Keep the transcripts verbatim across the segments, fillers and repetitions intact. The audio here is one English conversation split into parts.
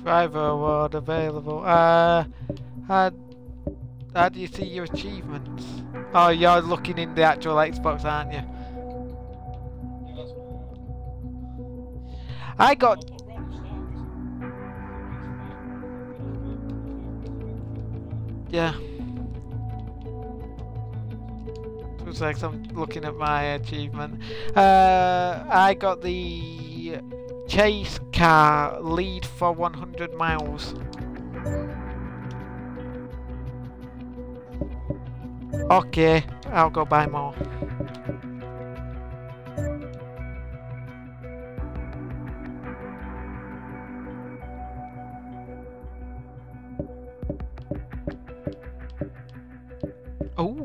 Driver award available. Uh, how, how do you see your achievements? Oh, you're looking in the actual Xbox, aren't you? I got... Yeah. Two seconds, I'm looking at my achievement. Uh, I got the chase car lead for one hundred miles. Okay, I'll go buy more. Oh.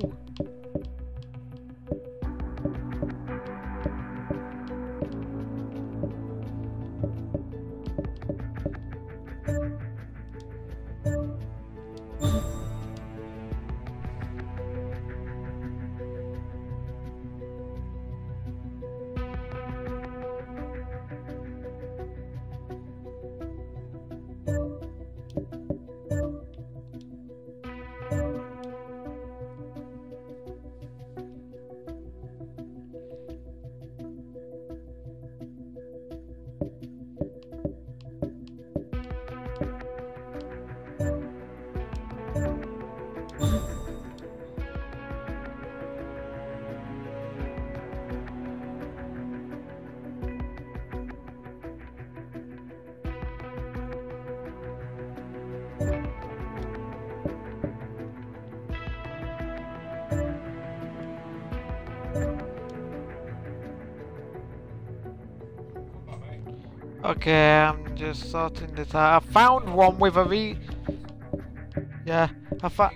Okay, I'm just sorting this out. I found one with a re... Yeah, I found...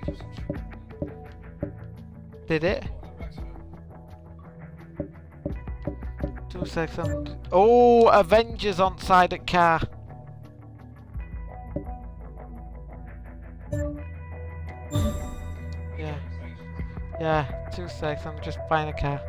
Did it? Two seconds. Oh, Avengers on side at car. Yeah. Yeah, two seconds. I'm just buying a car.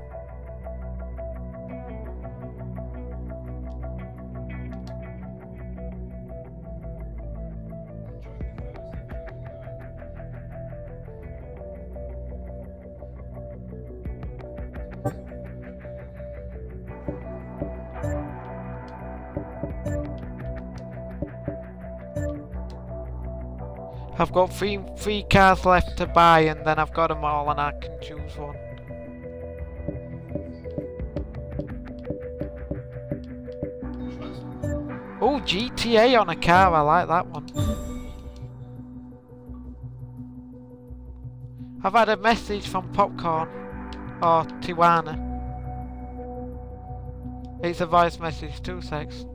I've got three three cars left to buy, and then I've got them all, and I can choose one. Oh, G T A on a car, I like that one. I've had a message from Popcorn or Tijuana. It's a voice message, two secs.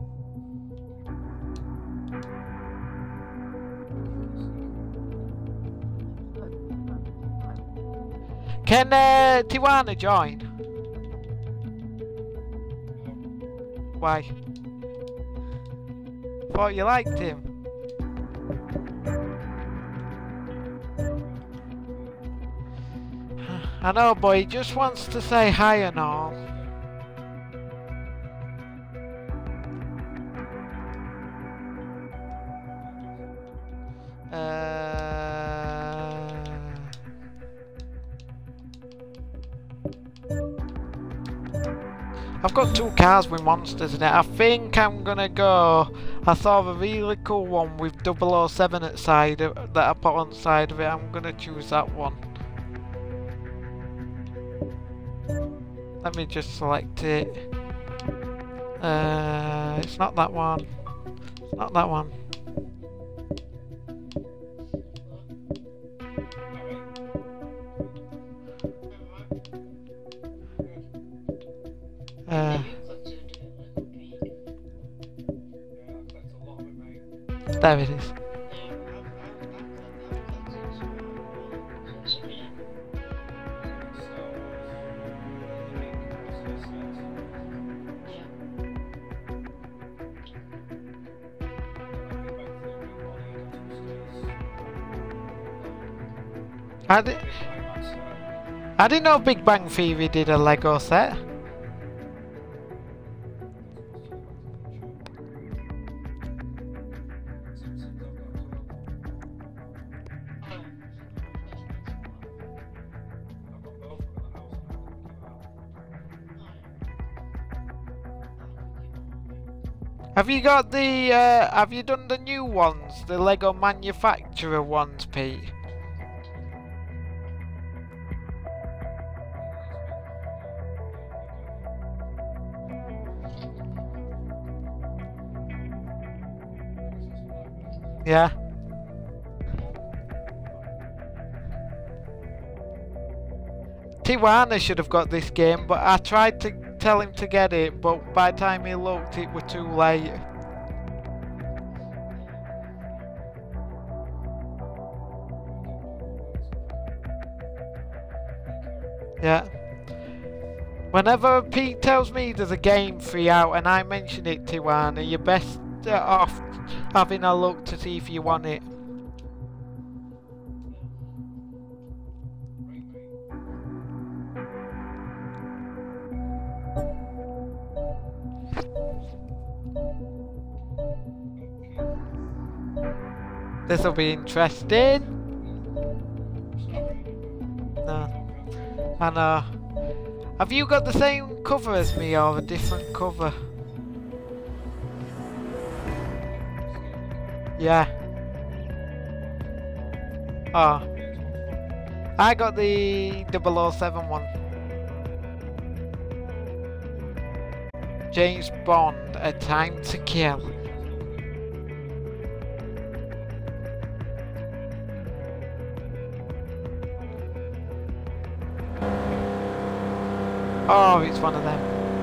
Can uh, Tijuana join? Why? Thought you liked him. I know, but he just wants to say hi and all. I've got two cars with monsters in it. I think I'm gonna go. I saw a really cool one with double oh seven at side of, that I put on the side of it. I'm gonna choose that one. Let me just select it. Uh, it's not that one. It's not that one. Uh, there it is. I, di I didn't know Big Bang Theory did a Lego set. Have you got the, uh, have you done the new ones? The Lego manufacturer ones, Pete? Yeah. Tijuana should have got this game, but I tried to tell him to get it, but by the time he looked, it was too late. Yeah. Whenever Pete tells me there's a game free out and I mention it, Tijuana, you're best off having a look to see if you want it. This'll be interesting. No. I know. Have you got the same cover as me or a different cover? Yeah. Oh. I got the double oh seven one. James Bond, A Time to Kill. Oh, it's one of them.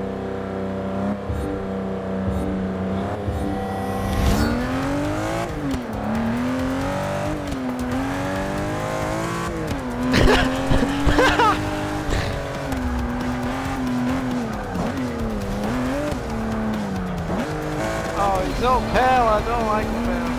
Oh, he's uphill. I don't like uphill.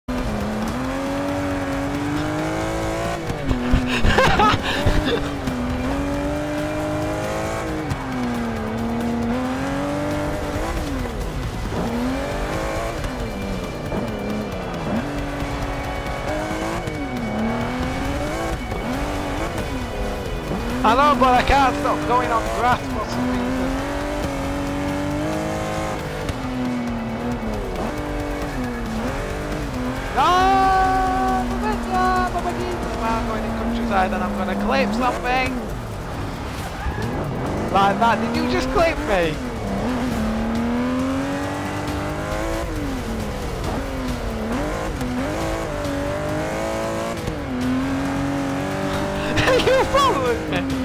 I know, but I can't stop going on grass for some reason. No! I'm going in countryside and I'm going to clip something. Like that. Did you just clip me? You following me?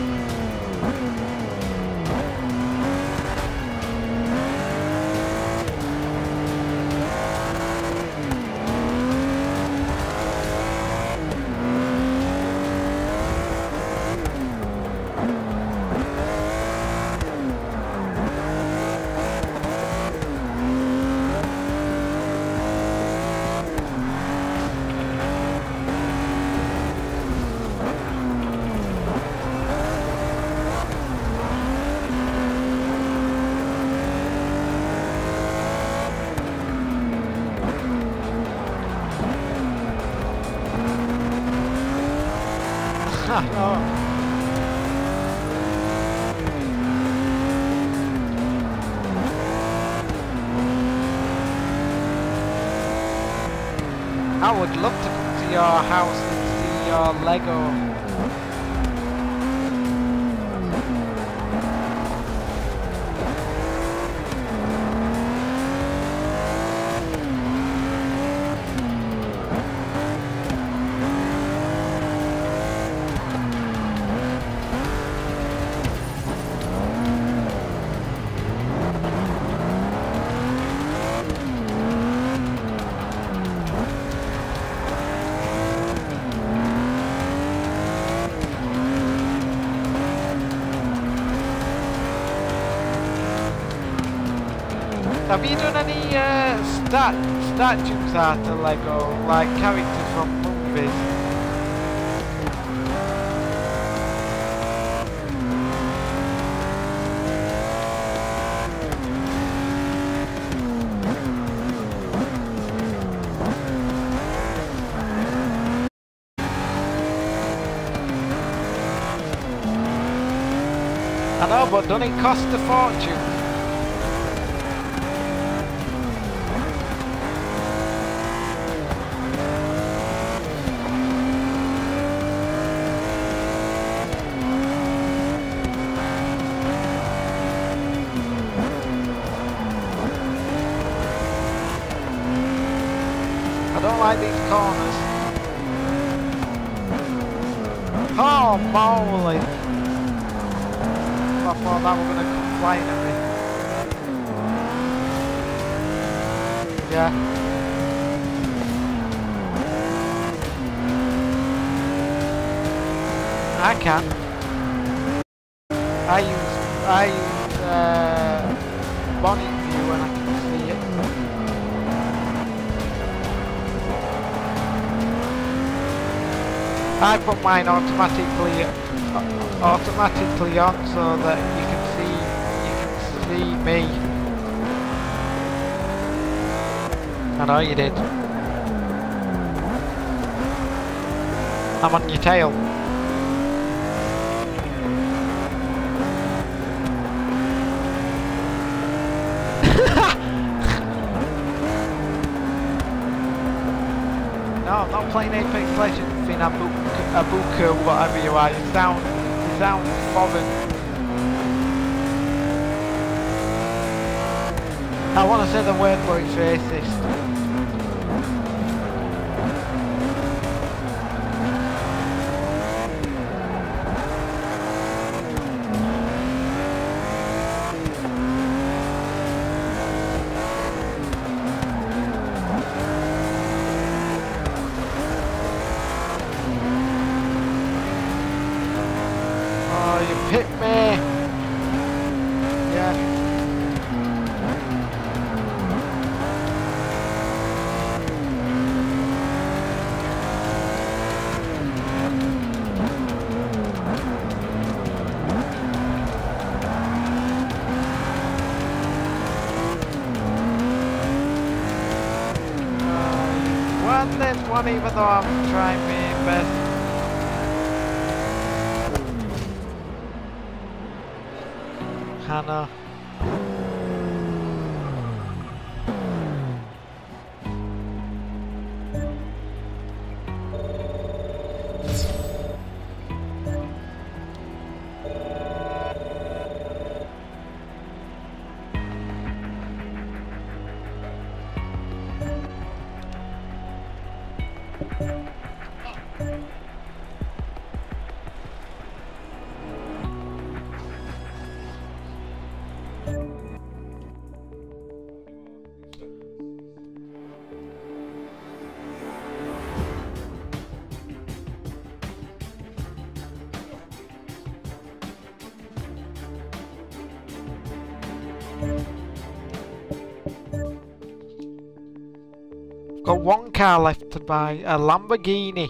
I would love to come to your house and see your Lego. Have you done any uh, stat statues out of Lego, like characters from movies? I know, but doesn't it cost a fortune? like these corners. Oh moly! I thought that were gonna come flying at me. Yeah. I can. I use I use uh, bonnet view when I can see it. I put mine automatically uh, automatically on so that you can see you can see me. I know you did. I'm on your tail. No, I'm not playing Apex Legends in Abuka, Abuka, whatever you are. You sound, you sound foreign. I want to say the word, but it's racist. Hit me! Yeah. Uh, won this one even though I'm trying my best. Hannah. Got one car left to buy, a Lamborghini.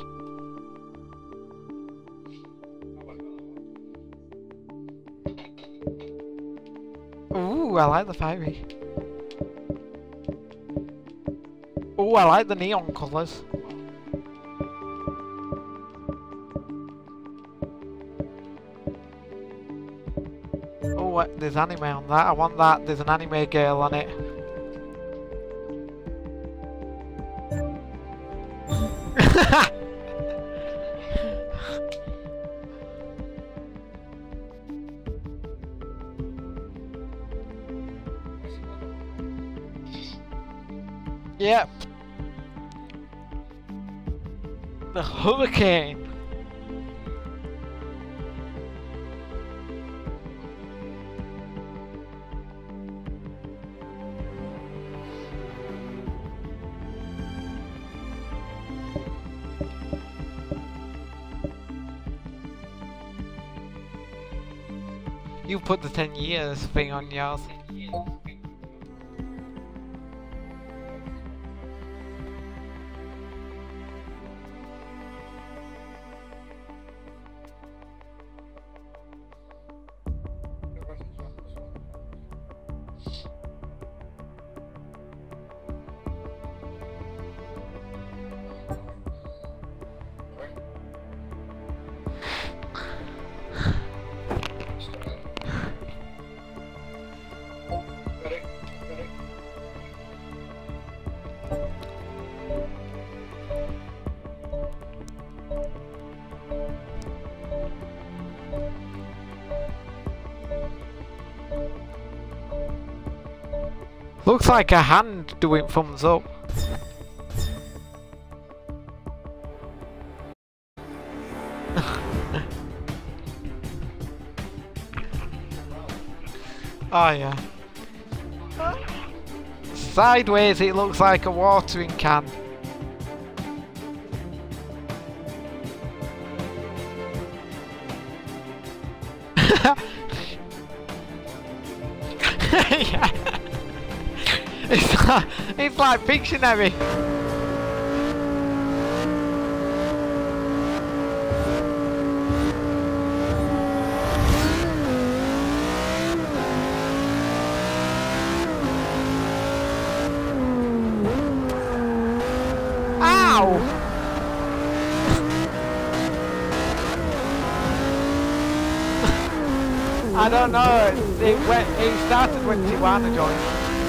Ooh, I like the fiery. Ooh, I like the neon colours. Oh, what, there's anime on that. I want that. There's an anime girl on it. Yep. The Hurricane. You put the ten years thing on yours. Looks like a hand doing thumbs up. Oh yeah. Sideways it looks like a watering can. Yeah. It's like, it's like Pictionary. I don't know. It went. It started when Tijuana joined.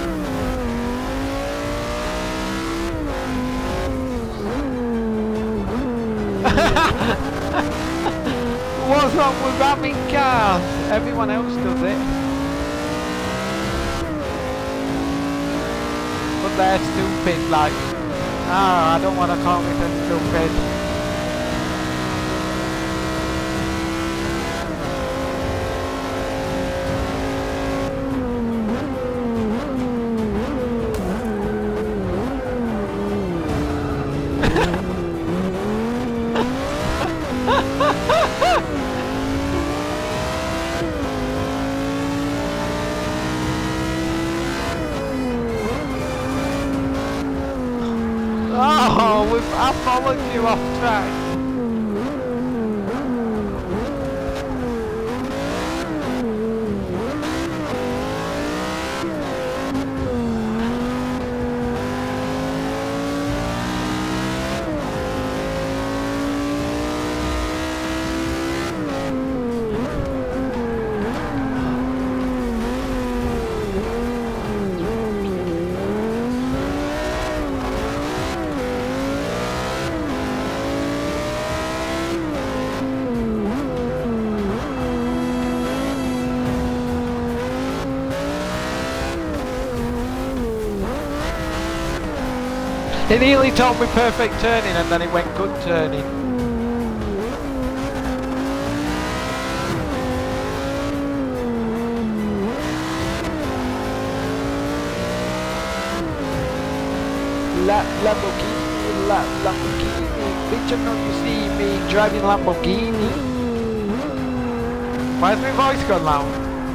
What's wrong with ramming cars? Everyone else does it. But they're stupid. Like, ah, I don't want to call myself stupid. Oh, we've, I followed you off track. It nearly told me perfect turning and then it went good turning. La Lamborghini, La Lamborghini, bitch, I know you see me driving Lamborghini. Why has my voice gone loud?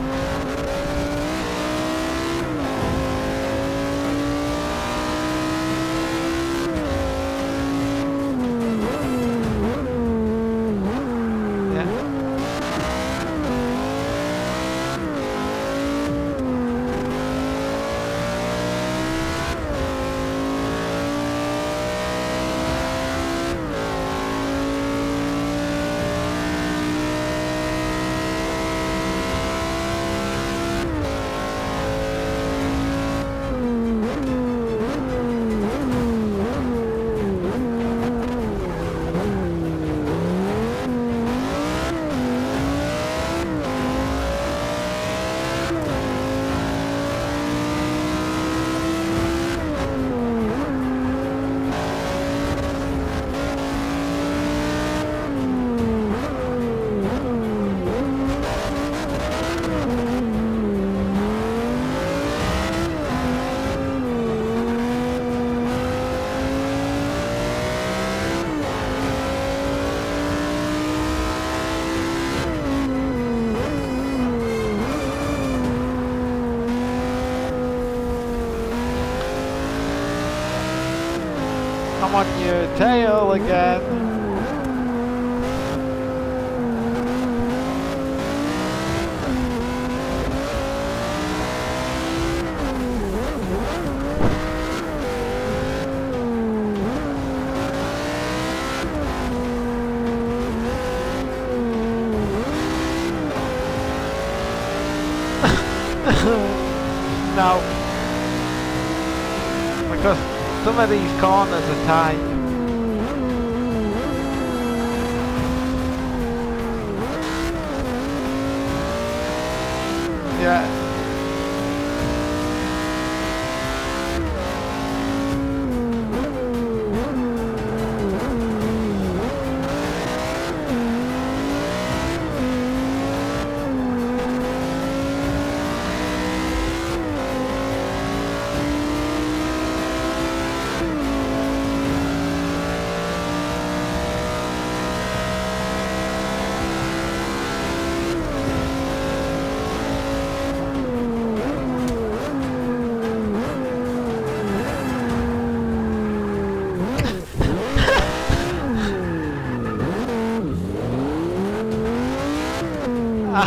I'm on your tail again. No. Because some of these corners are tight. Yeah.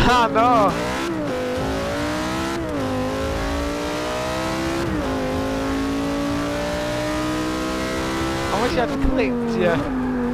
I know. I wish I'd clicked you.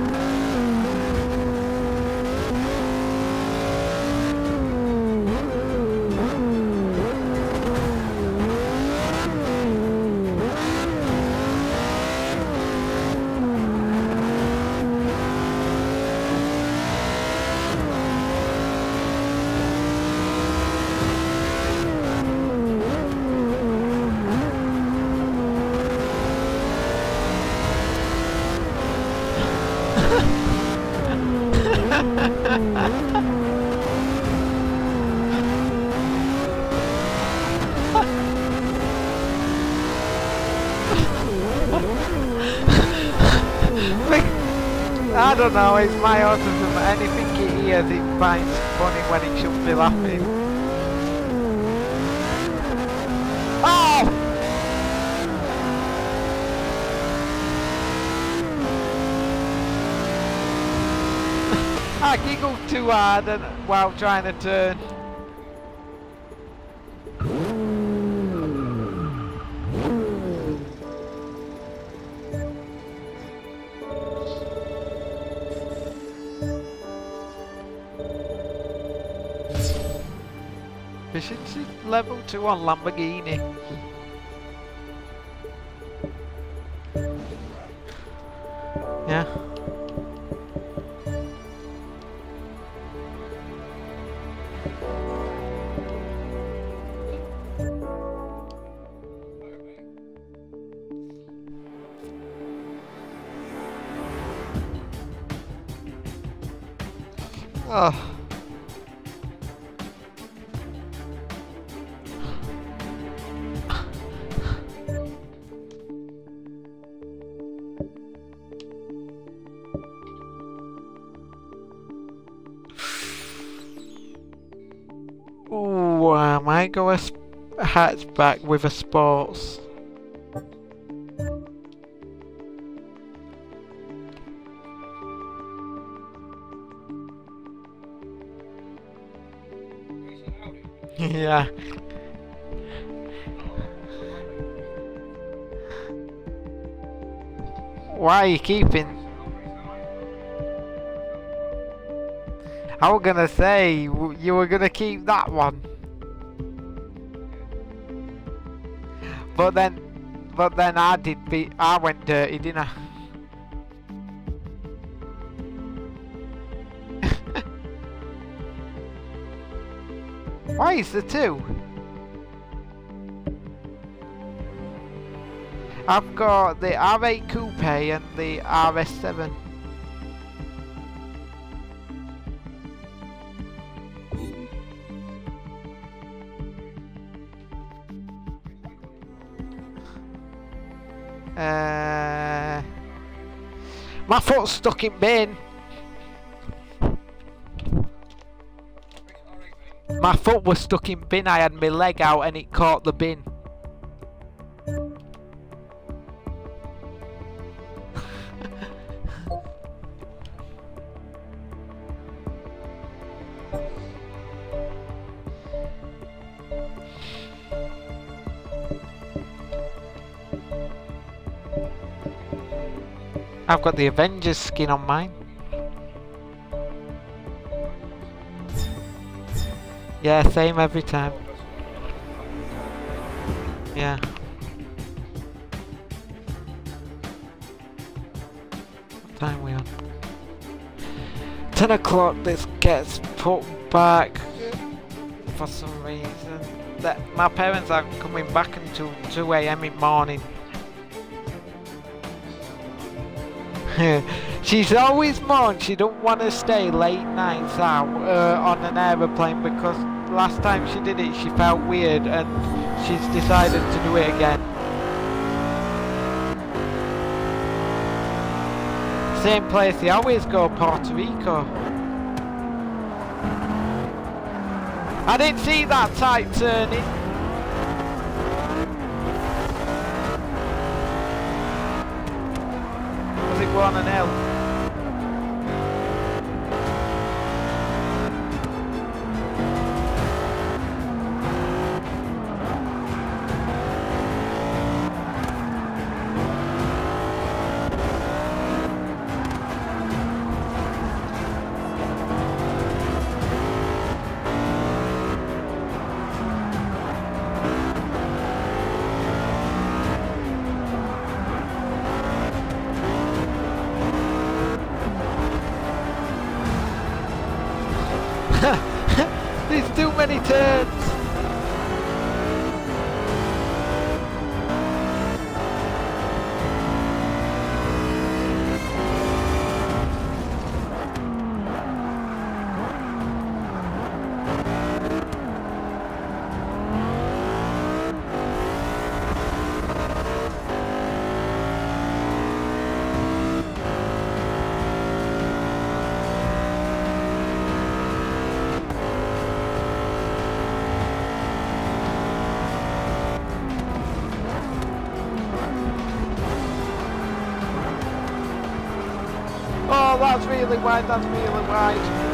I don't know, it's my autism. Anything it hears it finds funny when it shouldn't be laughing. Oh! I giggled too hard and, while trying to turn. Efficiency level two on Lamborghini. Yeah. Oh. Ooh, I might go a hatchback with a sports. Yeah. Why are you keeping? I was gonna say you were gonna keep that one, but then, but then I did be I went dirty, didn't I? Why is there two? I've got the R eight Coupe and the R S seven. Uh, my foot's stuck in bin. My foot was stuck in bin. I had my leg out and it caught the bin. I've got the Avengers skin on mine. Yeah, same every time. Yeah. What time are we on? ten o'clock, this gets put back for some reason. That my parents are coming back until two A M in the morning. She's always moaned she don't want to stay late nights out uh, on an aeroplane because last time she did it she felt weird and she's decided to do it again. Same place they always go, Puerto Rico. I didn't see that tight turning. Go on an L. that's really wide, that's really wide.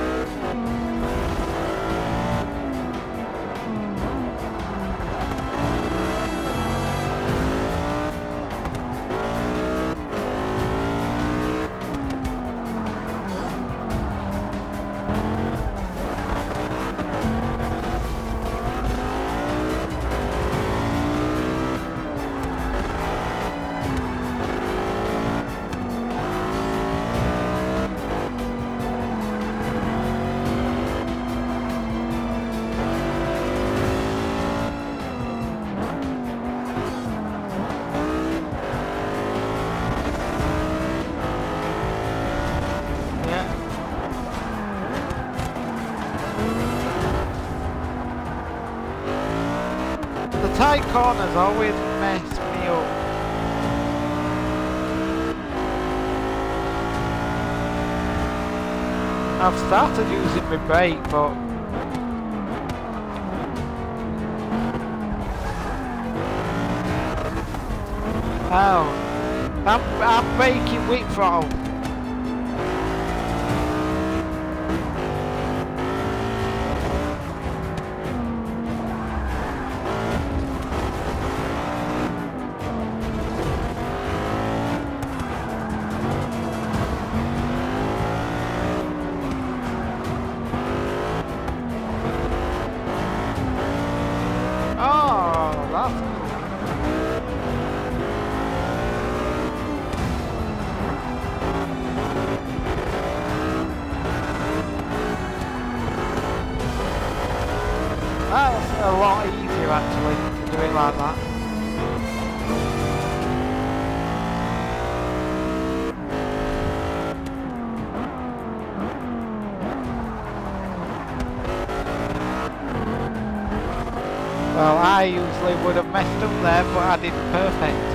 Tight corners always mess me up. I've started using my brake, but oh, I'm I'm braking with throttle. That's a lot easier actually to do it like that. Well, I usually would have messed up there, but I did perfect.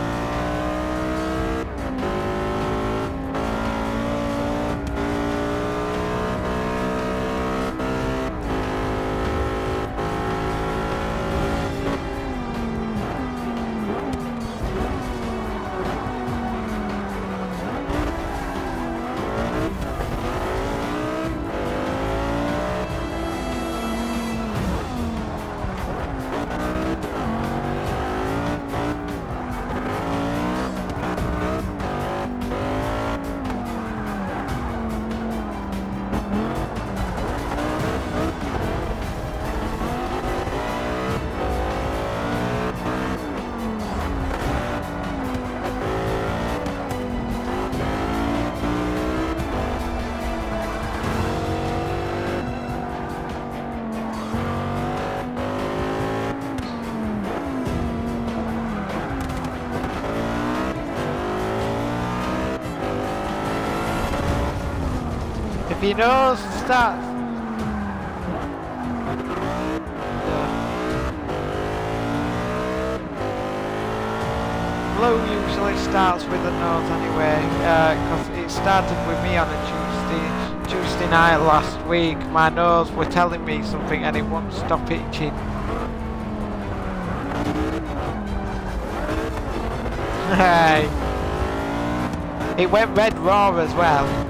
If he knows starts. Blue usually starts with the nose anyway, because uh, it started with me on a Tuesday, Tuesday night last week. My nose were telling me something and it wouldn't stop itching. Hey, it went red raw as well.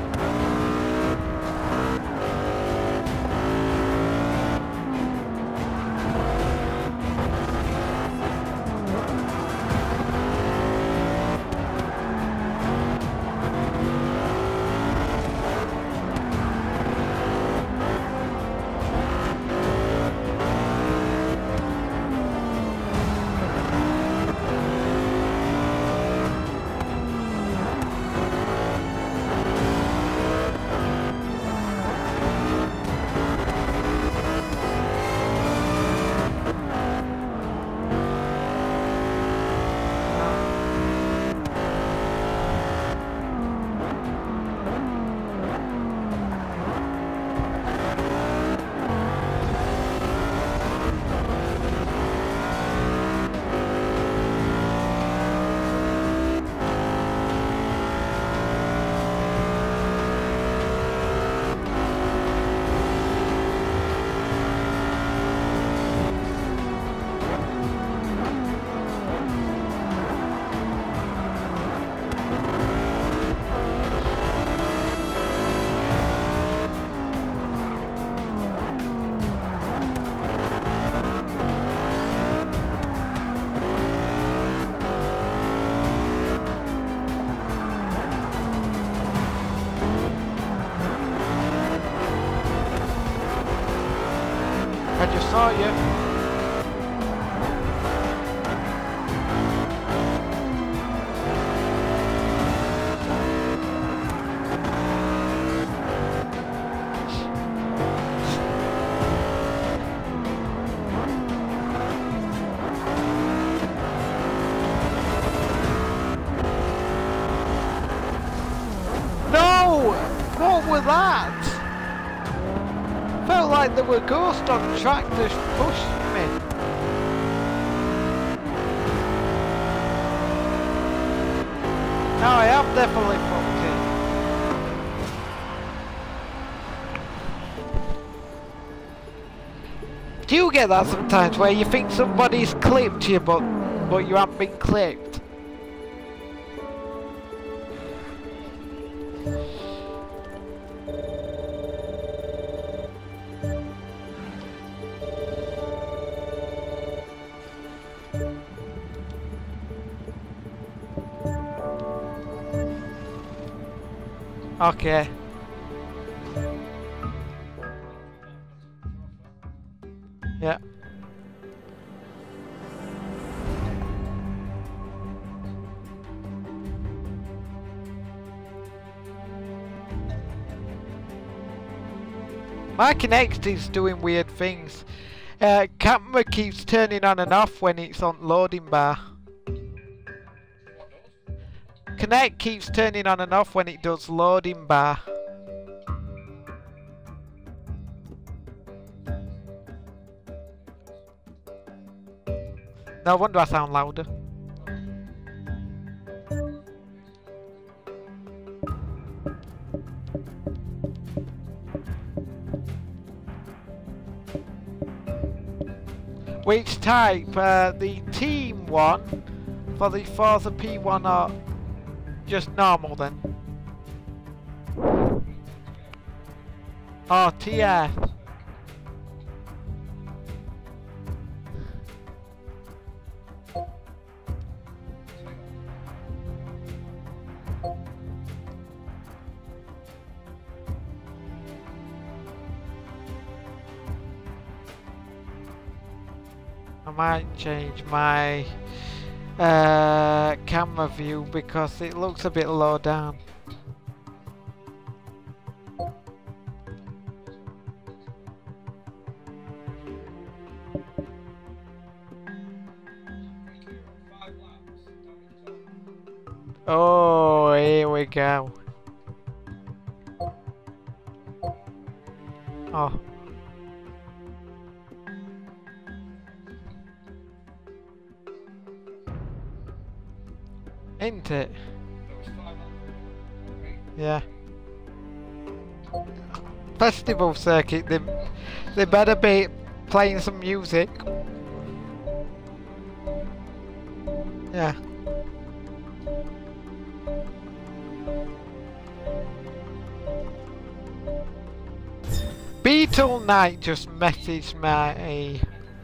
I just saw you. No! What was that? Felt like there were ghosts on track that pushed me. No, I am definitely fucked in. Do you get that sometimes where you think somebody's clipped you but but you haven't been clipped? Okay. Yeah. My Kinect is doing weird things. Uh, camera keeps turning on and off when it's on loading bar. Kinect keeps turning on and off when it does loading bar. No wonder I sound louder. Which type? Uh, the team one for the Forza P one or just normal then? Oh, T F. I might change my uh, camera view because it looks a bit low down. Oh, here we go. Oh. Ain't it? Yeah. Festival circuit, they, they better be playing some music. Yeah. Beetle Knight just messaged my...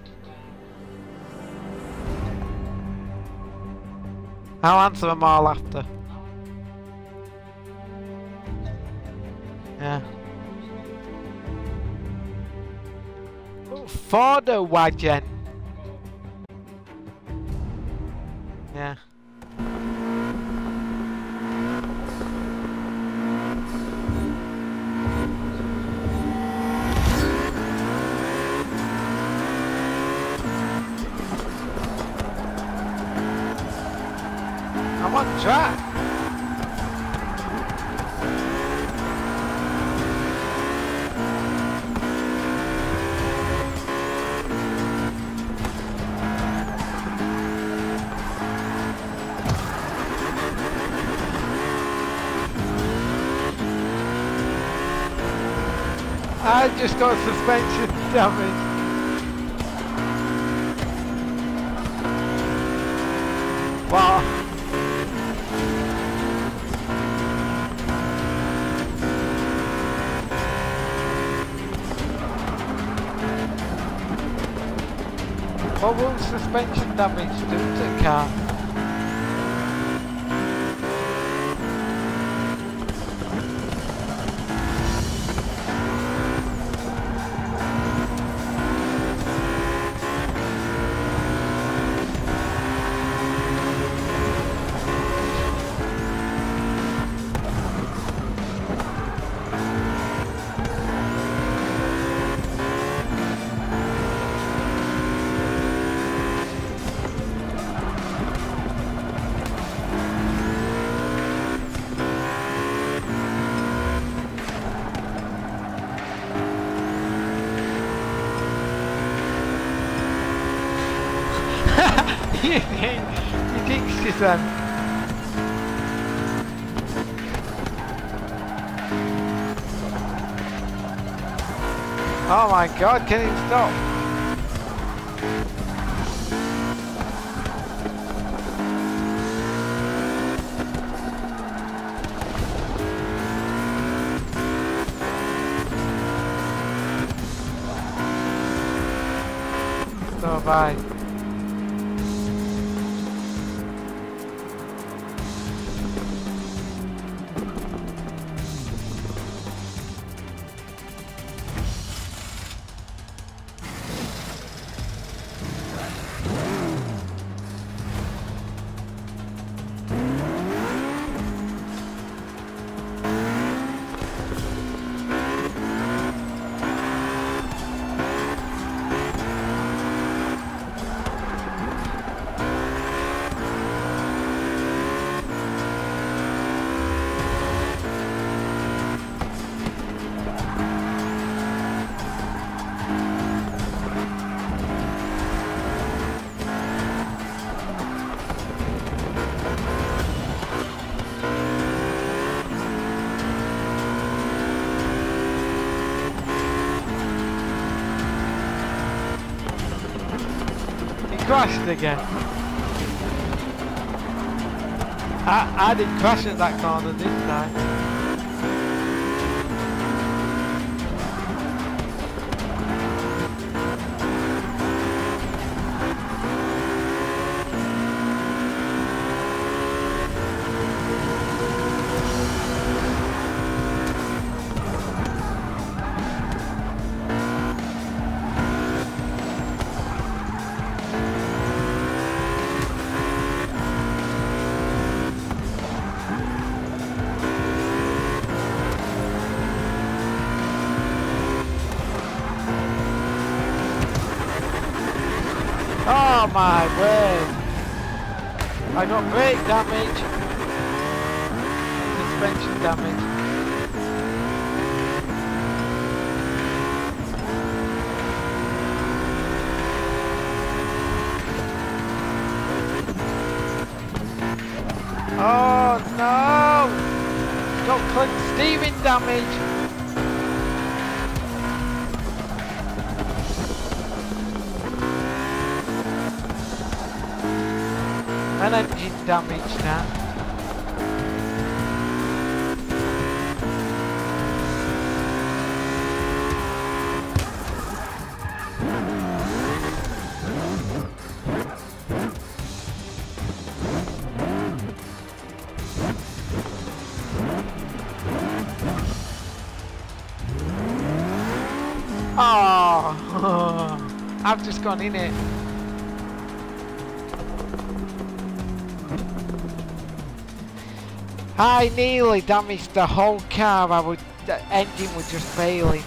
I'll answer them all after. Yeah. For the wagon. Yeah. I'm on track. I just got suspension damage. Wow. What will suspension damage do to the car? you jinxed yourself. Oh my god, can it stop? So bye. Crashed again. I, I didn't crash at that corner this time. Oh my word! I got brake damage, suspension damage. Oh no! Got clipped steering damage. And engine damage now. Oh, I've just gone in it. I nearly damaged the whole car. I would, the engine was just failing.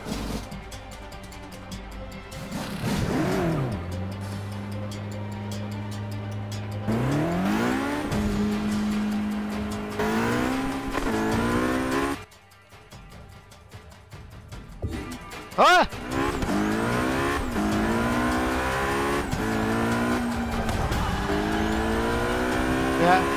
Ah! Yeah.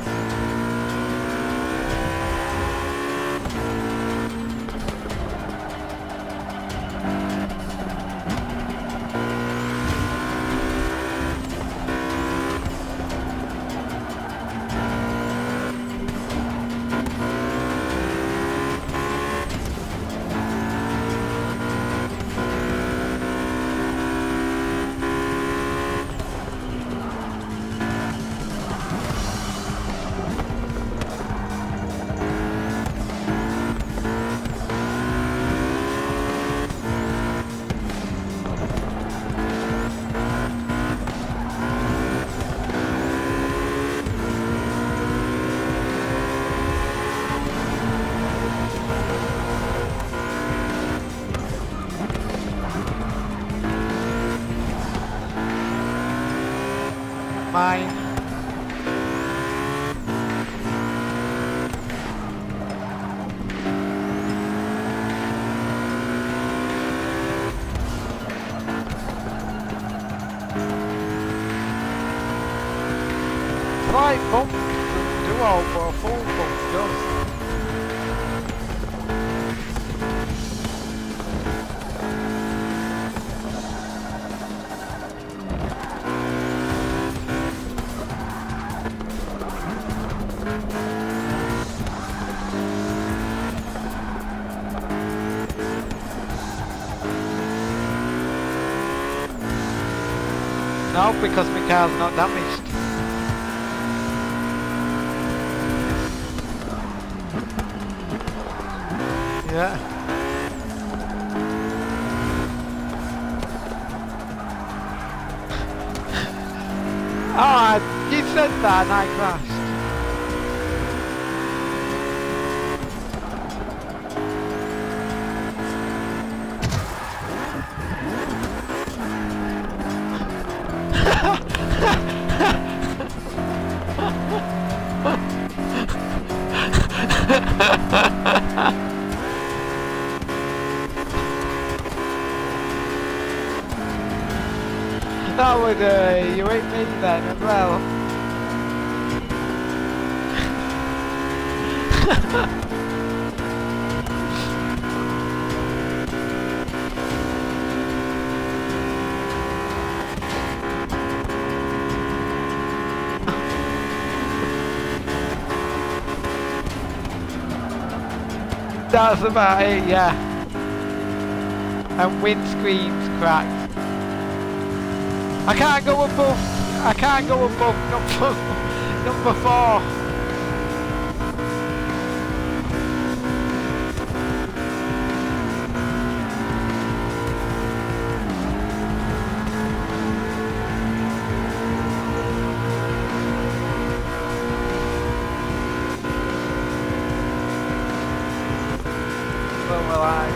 Mine. Slight bump doesn't do all, but a full bump does. No, because my car's not damaged. Yeah. Oh, you said that and I crashed. That would, uh, you hit me then as well. That's about it, yeah. And windscreen's cracked. I can't go above, I can't go above number, number four. So will I.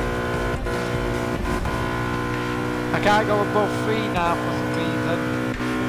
I can't go above three now for some reason.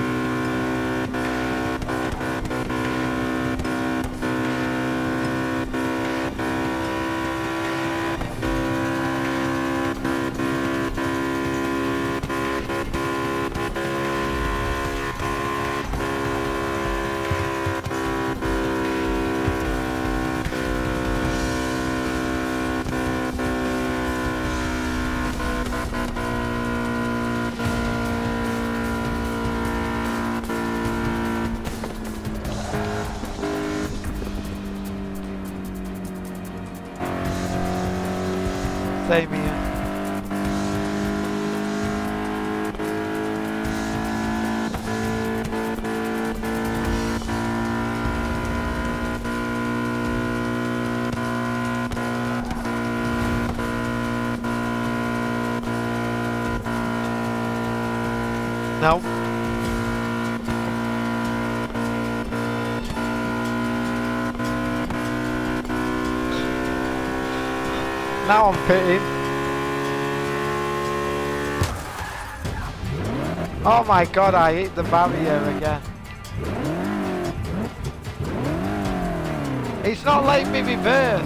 Same here. No. Now I'm pitting. Oh my god, I hit the barrier again. It's not letting me reverse.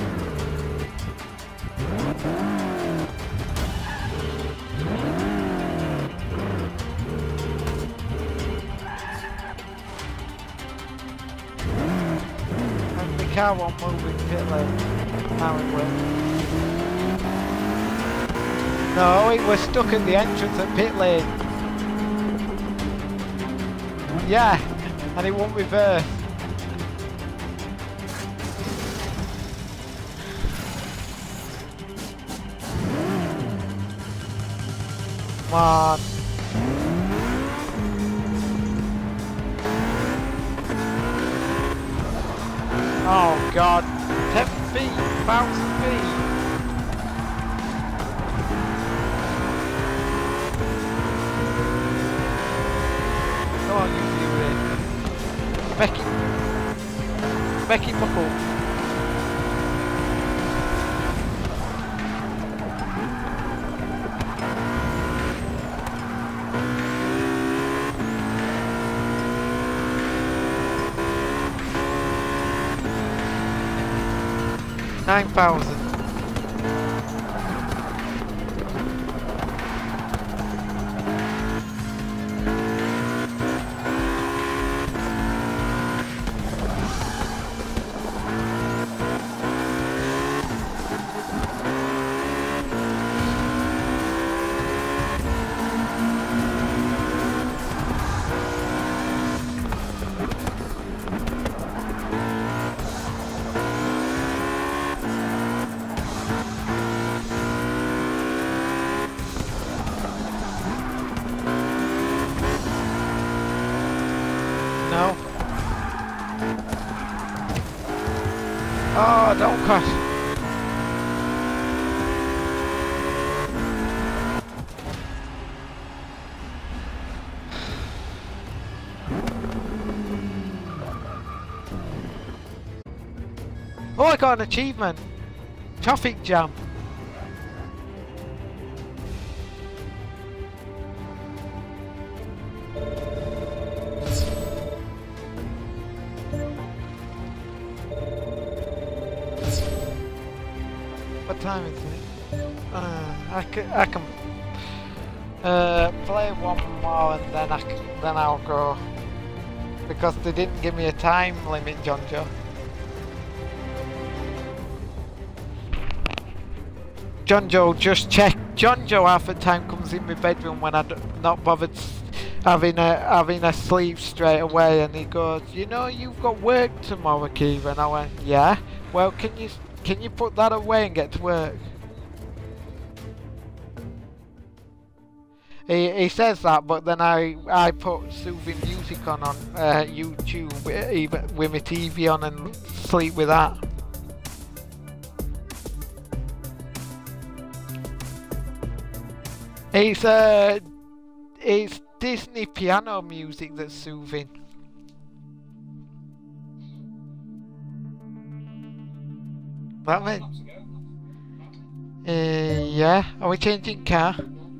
And the car won't move in pit lane. Now it will. No, it was stuck at the entrance at pit lane. Yeah, and it won't reverse. Come on. Oh god. ten feet, one thousand feet. Go on, you do it. Becky. Becky Buckle. Nine thousand. no. Oh, don't crash. Oh, I got an achievement. Traffic jam. What time is it? Uh, I can, I can uh, play one more and then I can, then I'll go, because they didn't give me a time limit, John Joe. John Joe, just check. John Joe half the time comes in my bedroom when I'm not bothered having a having a sleep straight away, and he goes, "You know, you've got work tomorrow, Kiva." And I went, "Yeah. Well, can you can you put that away and get to work?" He he says that, but then I I put soothing music on on uh, YouTube, with, even with my T V on, and sleep with that. It's uh, it's Disney piano music that's soothing. That meant. Uh, yeah. Are we changing car?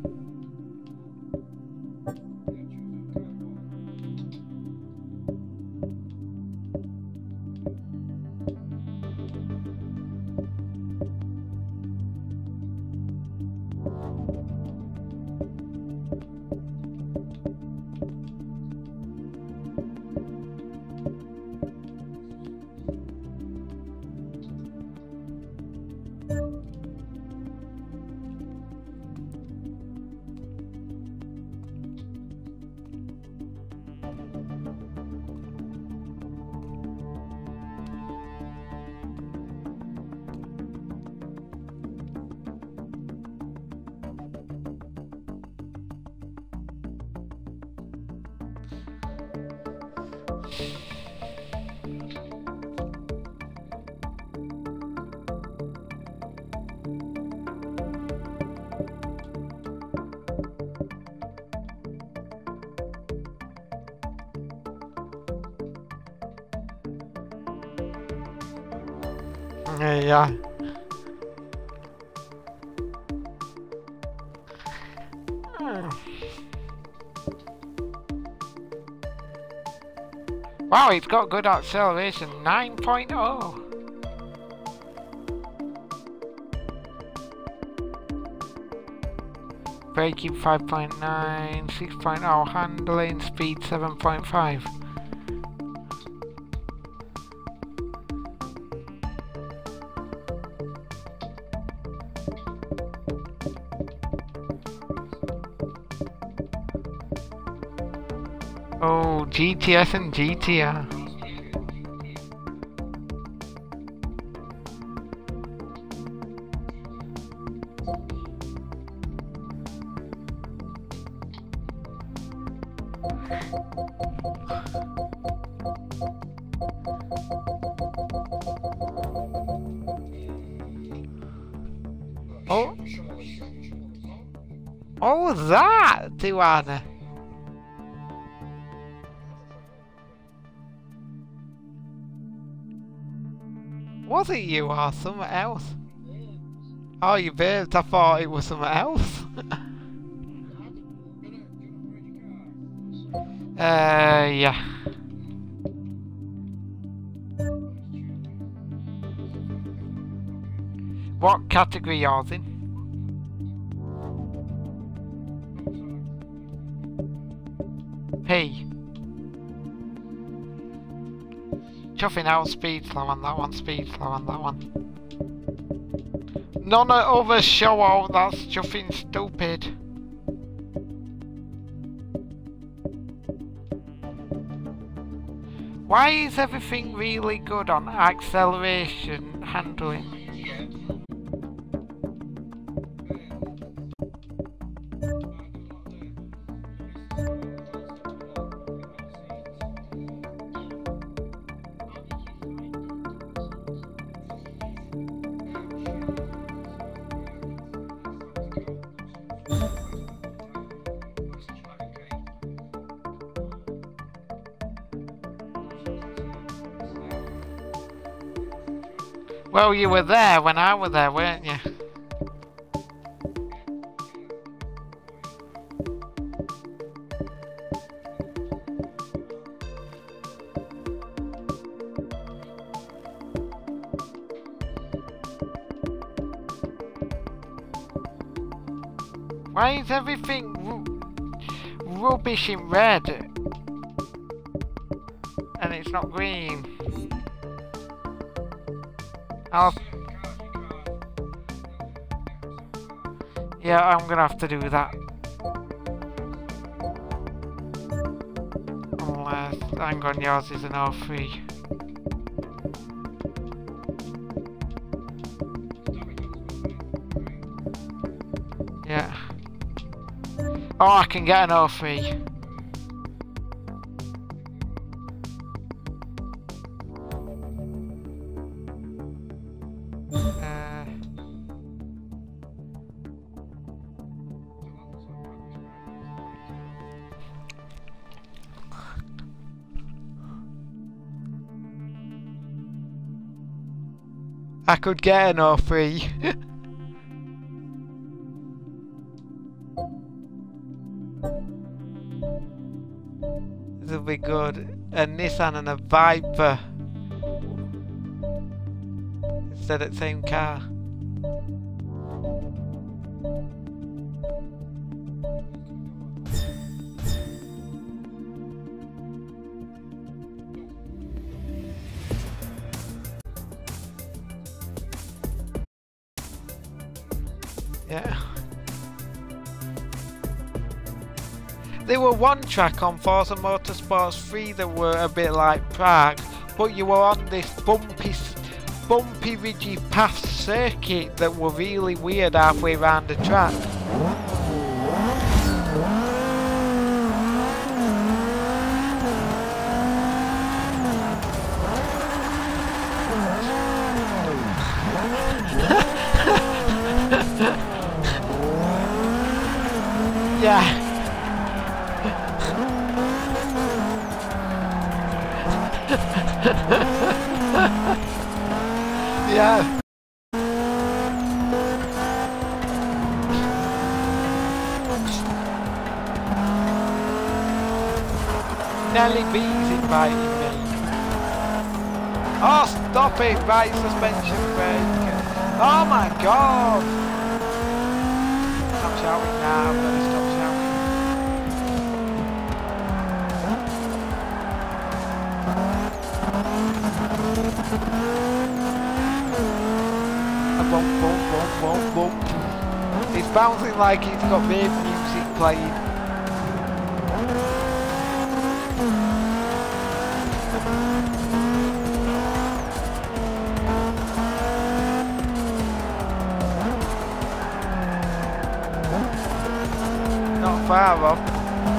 Yeah. Wow, it's got good acceleration, nine point oh. Braking five point nine, six point oh, handling speed seven point five. Oh, G T S and G T R. Oh, oh, that, Tijuana. Was it you or something else? Oh, you babes, I thought it was something else. uh, yeah. What category yours in? P. Chuffing out, speed slow on that one, speed slow on that one. None of us show out, that's chuffing stupid. Why is everything really good on acceleration, handling? Well, you were there when I was there, weren't you? Why is everything ru rubbish in red? And it's not green. I'll... Yeah, I'm gonna have to do that. Unless, hang on, yours is an oh three. Yeah. Oh, I can get an oh three. Uh, I could get an oh three. This'll be good. A Nissan and a Viper instead of the same car. Yeah. There were one track on Forza Motorsports three that were a bit like Prague, but you were on this bumpy, bumpy, ridgy path circuit that were really weird halfway around the track. Yeah. Yeah. Nelly B's inviting me. Oh, stop it! Right suspension brake. Oh my god! Stop shouting now. I'm gonna stop shouting. Bump, bump, bump, bump, bump. It's bouncing like it's got bass music playing. Not far off.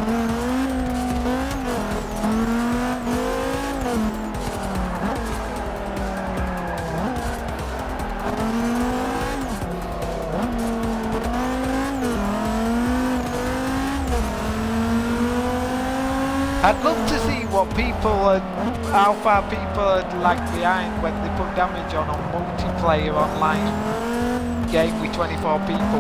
I'd love to see what people are, how far people are lag behind when they put damage on on multiplayer online game with twenty-four people.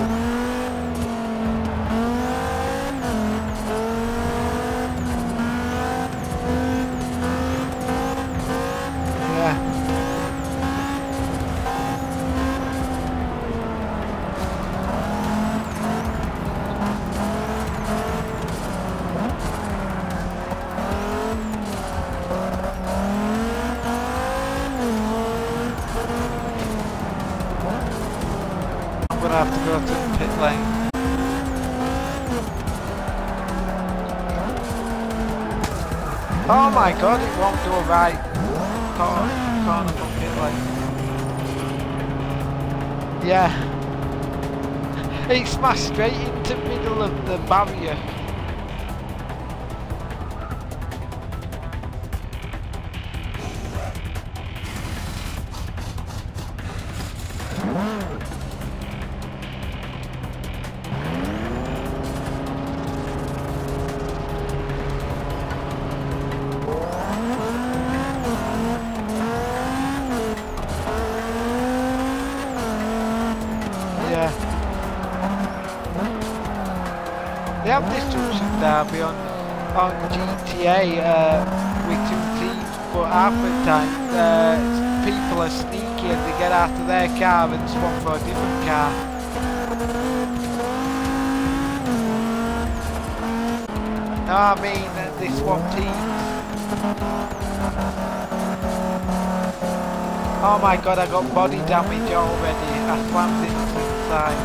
Yeah. I have to go to the pit lane. Oh my god, it won't do a right corner, corner from pit lane. Yeah. It smashed straight into the middle of the barrier. have Destruction Derby on on G T A uh, with two teams, but half the time uh, people are sneaky and they get out of their car and swap for a different car. No, I mean uh, they swap teams. Oh my god, I got body damage already. I slammed into the side.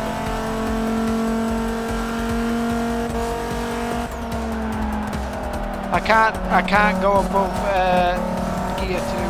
I can't, I can't go above uh, gear two.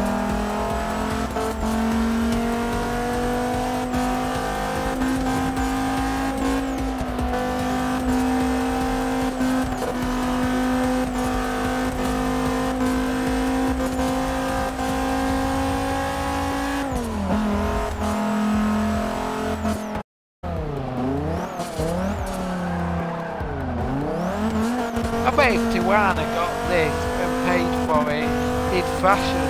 I bet if Tijuana got this and paid for it, he'd thrash us.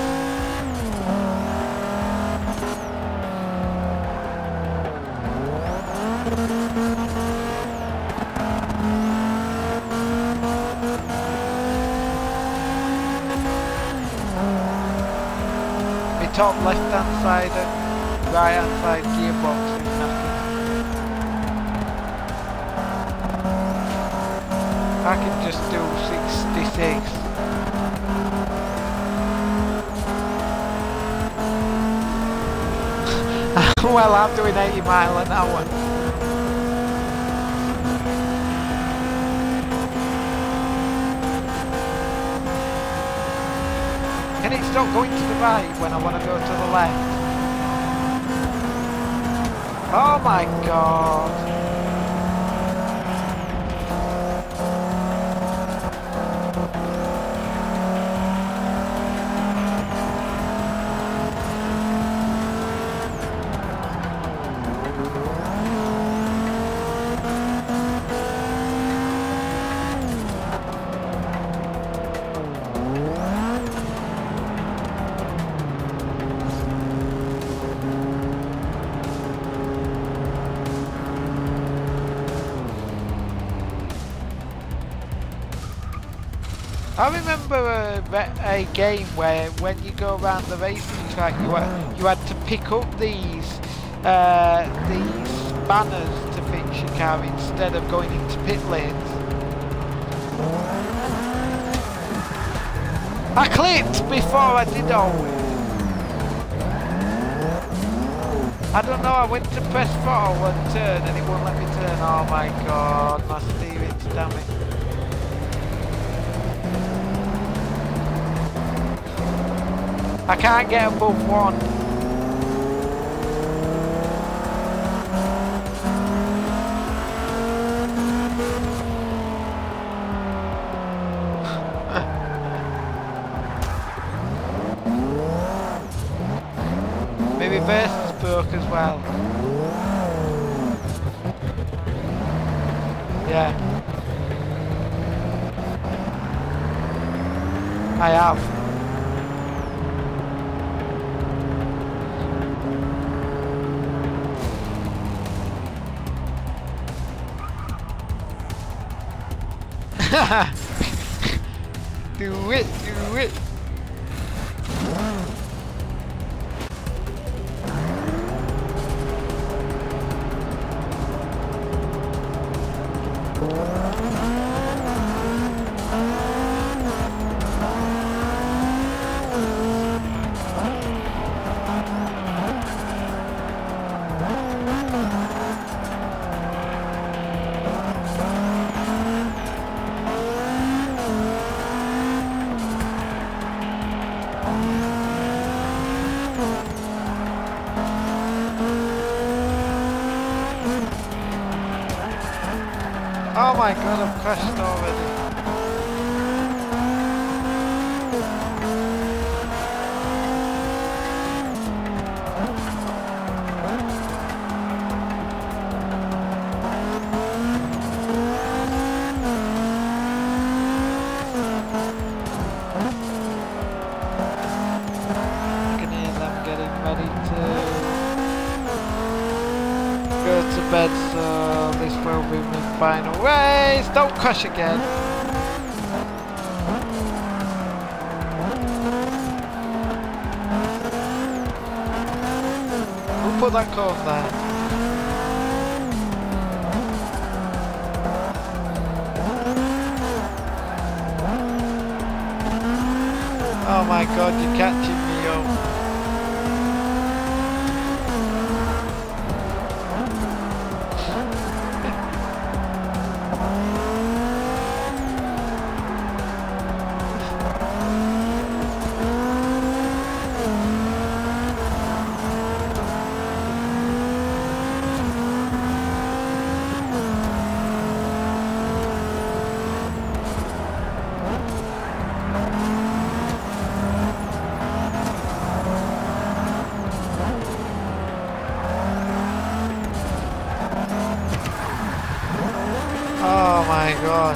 The top left hand side and right hand side gearbox is knackered. I can just do sixty-six. Well, I'm doing eighty mile an hour. Can it stop going to the right when I want to go to the left? Oh my god. I remember a, a game where when you go around the racing track you had, you had to pick up these uh, these spanners to fix your car instead of going into pit lanes. I clipped before I did all it. I don't know, I went to press throttle and turn and it won't let me turn. Oh my god, my steering's damaged. I can't get above one. My reverse is broke as well. Yeah. I have. Do it, do it. Oh my god, I've crashed already. I can hear them getting ready to go to bed, so this will be my final race. Don't crash again. Who put that cone there? Oh my god, you're catching me up. Oh my god.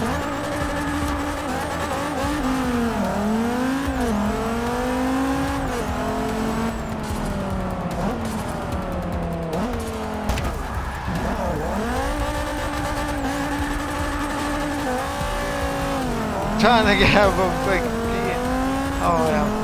Trying to get out of thing. Oh yeah.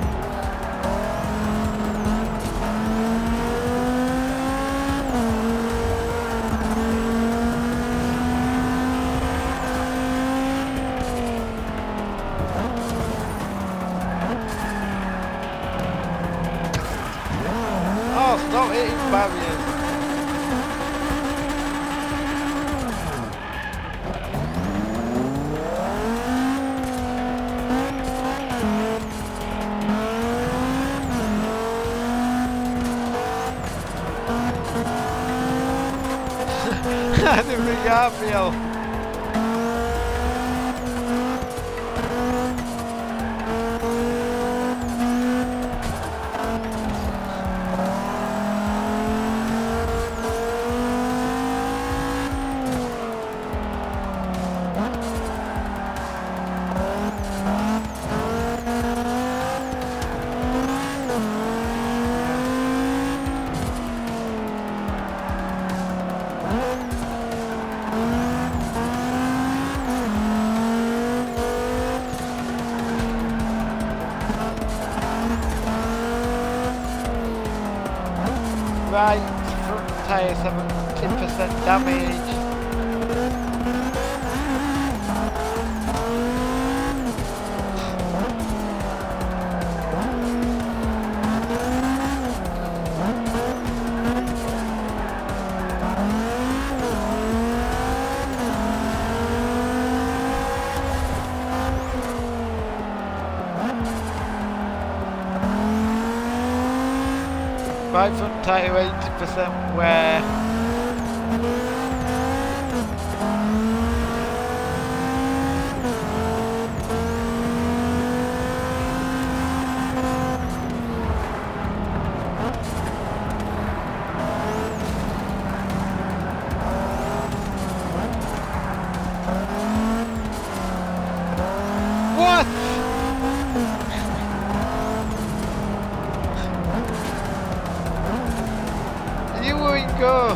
Oh, stop hitting barriers. I didn't think I feel. Right, front tyre seventy percent damage. Right front tyre eighty percent wear. What? You won't go.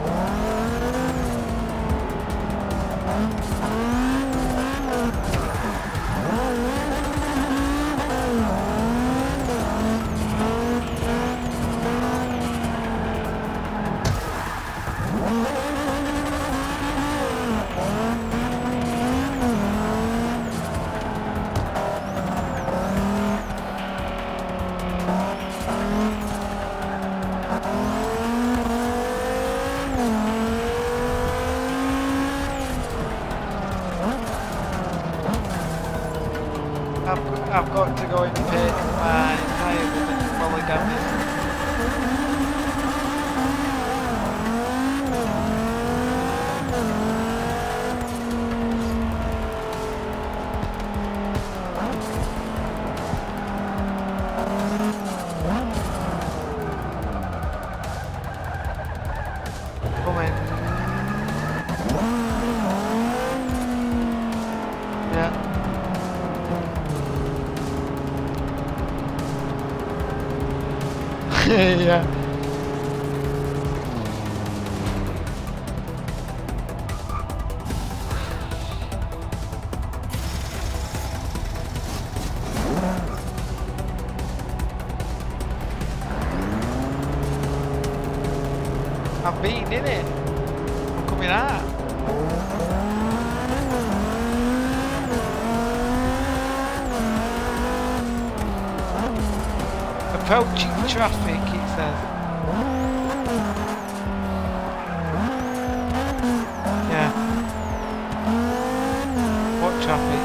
I've, I've got to go and paint my tyres with the fully damaged. Come in. Yeah. Yeah. I've been in it. I'm coming out. Approaching traffic, it says. Yeah. What traffic?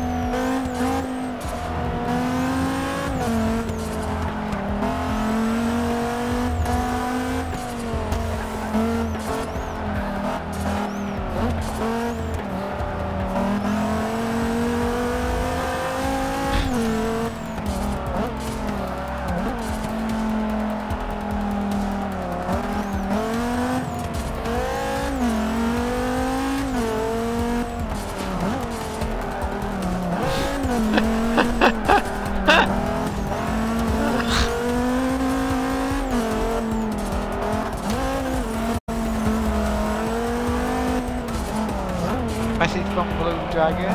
Message from Blue Dragon.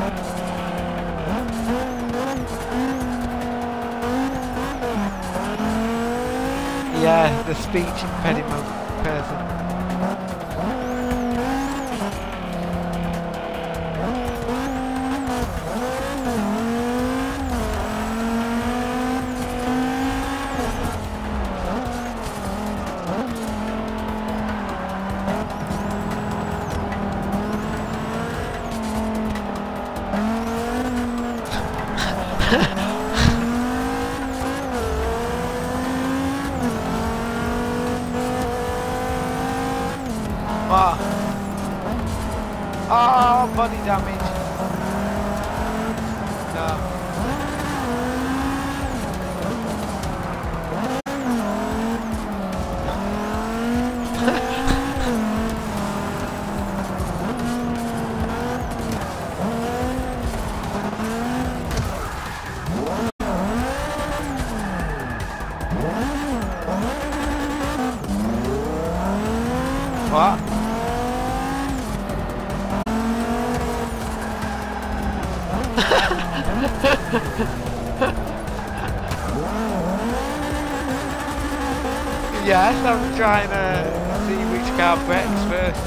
Yeah, the speech impediment person. What? Oh, body damage. No. What? Yes, I'm trying to see which car breaks first.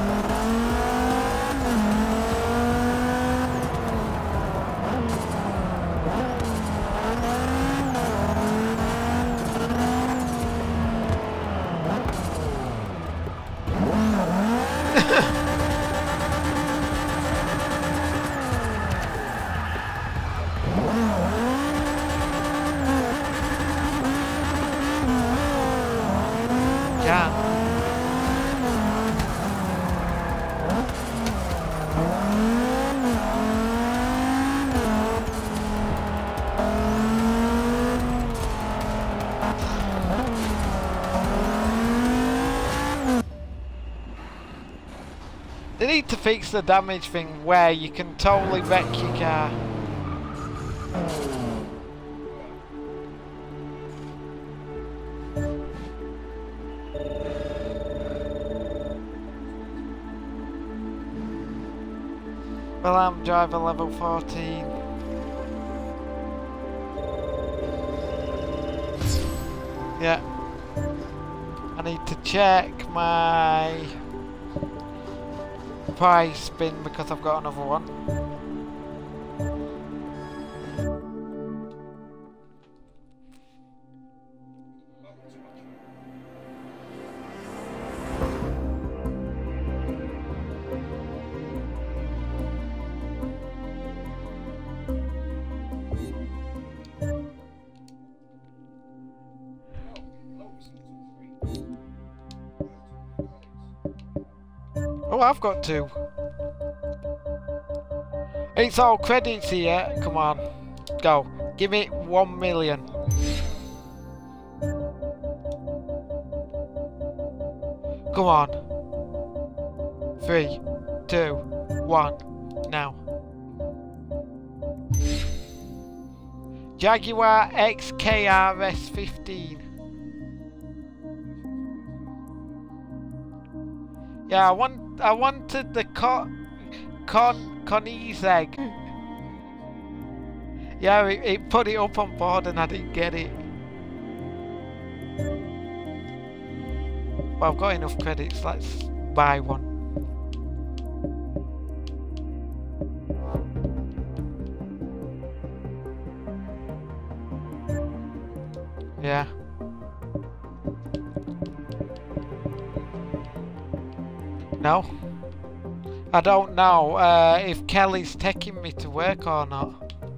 They need to fix the damage thing where you can totally wreck your car. Well, I'm driver level fourteen. Yeah. I need to check my price bin because I've got another one. Oh, I've got two. It's all credits here. Come on. Go. Give me one million. Come on. Three, two, one. Now. Jaguar X K R S fifteen. Yeah, I want. I wanted the con con Koenigsegg. Yeah, it, it put it up on board and I didn't get it. But I've got enough credits, let's buy one. Yeah. No? I don't know uh, if Kelly's taking me to work or not.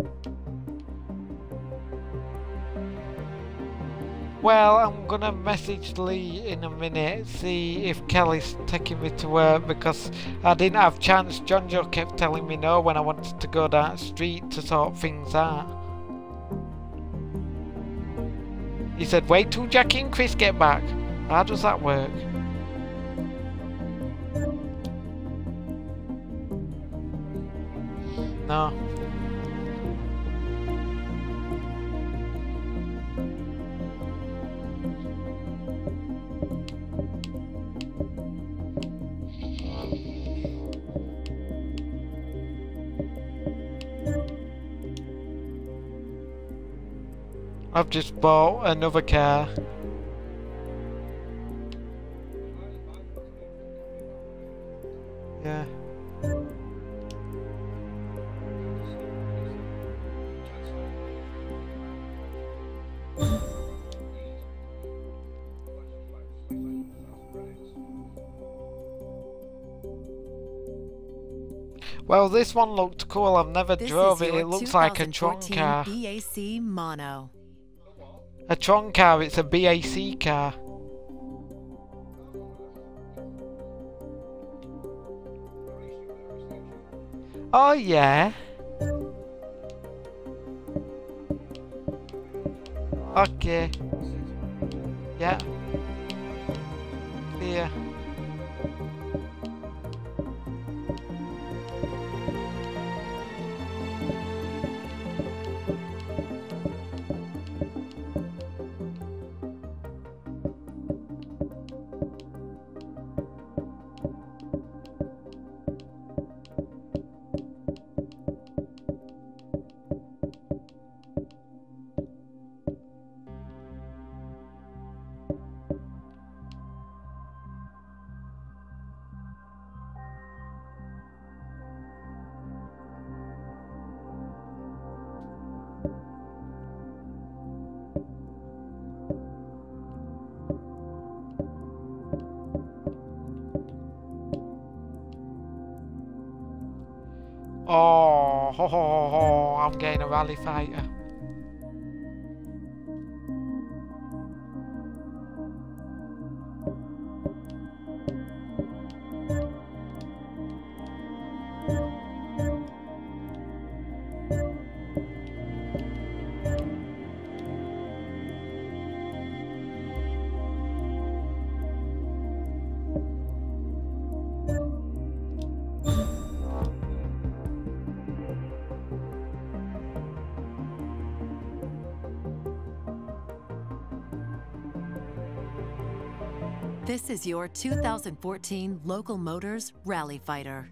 Well, I'm gonna message Lee in a minute, see if Kelly's taking me to work, because I didn't have chance. John Joe kept telling me no when I wanted to go down the street to sort things out. He said, wait till Jackie and Chris get back. How does that work? No. I've just bought another car. Yeah. Well, this one looked cool. I've never This drove is it. your It looks like a Tron twenty fourteen car. B A C Mono. A Tron car, it's a B A C car. Oh yeah. Okay. Yeah. Yeah. Oh, ho, ho, ho, ho. I'm getting a rally fighter. This is your two thousand fourteen Local Motors Rally Fighter.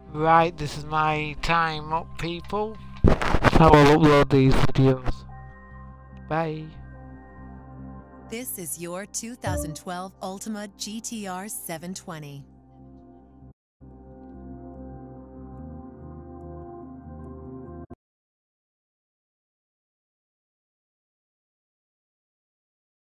Right, this is my time up, people. I will upload these videos. Bye. This is your two thousand twelve Ultima G T R seven twenty.